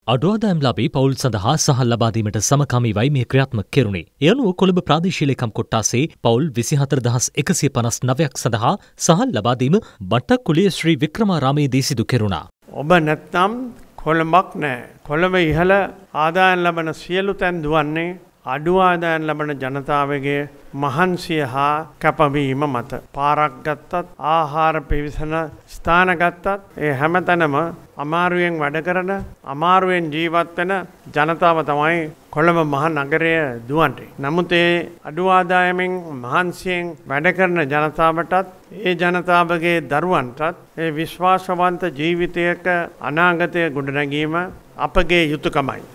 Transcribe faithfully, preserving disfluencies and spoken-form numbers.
අඩු ආදායම් ලාභී පවුල් සඳහා සහල් ලබා දීමට සමකාමීවයි මේ ක්‍රියාත්මක කෙරුණේ. ඒ අනුව කොළඹ ප්‍රාදේශීය ලේකම් කොට්ටාසේ පවුල් විසිහතර දහස් එකසිය පනස් නවයක් සඳහා සහල් ලබා දීම බට්ටක්කුලිය ශ්‍රී වික්‍රමාරාමයේදී සිදු කෙරුණා. ඔබ නැත්නම් කොළඹක් නැහැ. කොළඹ ඉහළ ආදායම් ලබන සියලු තැන් දුවන්නේ අඩු ආදායම් ලබන ජනතාවගේ මහන්සිය හා කැපවීම මත. පාරක් ගත්තත් ආහාර පිවිසන ස්ථාන ගත්තත් ඒ හැමතැනම අමාරුවෙන් වැඩ කරන අමාරුවෙන් ජීවත් වෙන ජනතාව තමයි කොළඹ මහ නගරය දුවන්නේ. නමුත් ඒ අඩු ආදායමෙන් මහන්සියෙන් වැඩ කරන ජනතාවටත් ඒ ජනතාවගේ දරුවන්ටත් ඒ විශ්වාසවන්ත ජීවිතයක අනාගතය ගොඩනැගීම අපගේ යුතුයකමයි.